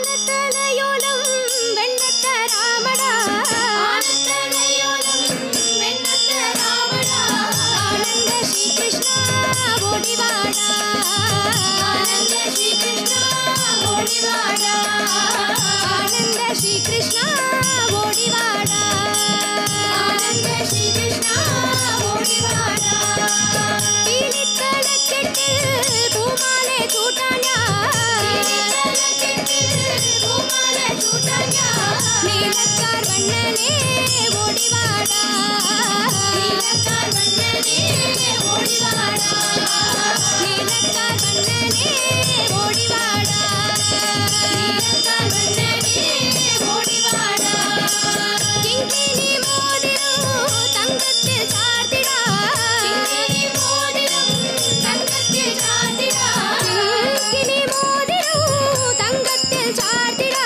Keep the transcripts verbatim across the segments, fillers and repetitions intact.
ஆனத்தலையோலம் வெண்ணத்த ராமடா ஆனத்தலையோலம் வெண்ணத்த ராமடா ஆனந்த ஸ்ரீ கிருஷ்ணா ஓடிவாடா ஆனந்த ஸ்ரீ கிருஷ்ணா ஓடிவாடா ஆனந்த ஸ்ரீ கிருஷ்ணா ஓடிவாடா ஆனந்த ஸ்ரீ கிருஷ்ணா ஓடிவாடா கீழித்தலக்கெட்டில் பூமாலை சூட்டான்யா நீலக்கார் வண்ணனே ஓடிவாடா நீலக்கார் வண்ணனே ஓடிவாடா நீலக்கார் வண்ணனே ஓடிவாடா நீலக்கார் வண்ணனே ஓடிவாடா கிங்கினி மோதிரம் தங்கத்தில் சார்த்திடா கிங்கினி மோதிரம் தங்கத்தில் சார்த்திடா கிங்கினி மோதிரம் தங்கத்தில் சார்த்திடா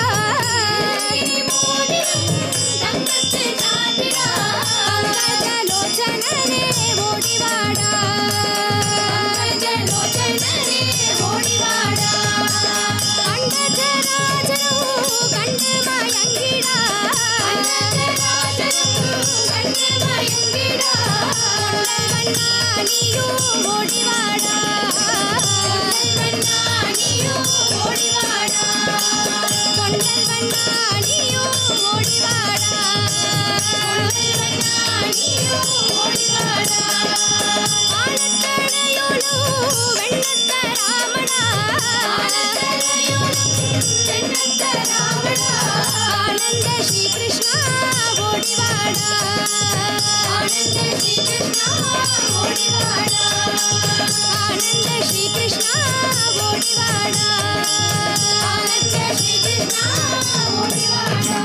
ஆனந்த ஸ்ரீ கிருஷ்ணா ஓடிவாடா ஆனந்த ஸ்ரீ கிருஷ்ணா ஓடிவாடா ஆனந்த ஸ்ரீ கிருஷ்ணா ஓடிவாடா ஆனந்த ஸ்ரீ கிருஷ்ணா ஓடிவாடா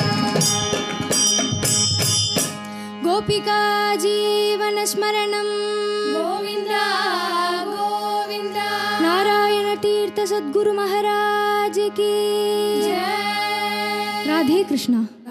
கோபிகா ஜீவன ஸ்மரணம் கோவிந்தா கோவிந்தா नारायण तीर्थ सद्गुरु महाराज की जय। राधे कृष्णा।